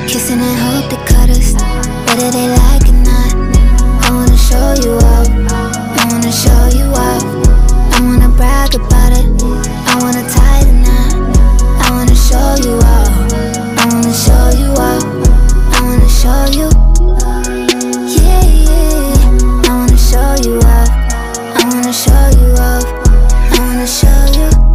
Kissing and hope they cut us, whether they like it or not. I wanna show you off, I wanna show you off. I wanna brag about it, I wanna tie the knot. I wanna show you off, I wanna show you off. I wanna show you, yeah, yeah. I wanna show you off, I wanna show you off. I wanna show you.